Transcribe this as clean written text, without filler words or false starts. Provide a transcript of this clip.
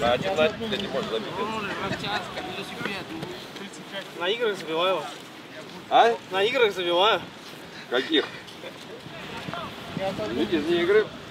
Один на один ты не можешь забить. На играх забиваю. А? На играх забиваю. Каких? Видите, не игры.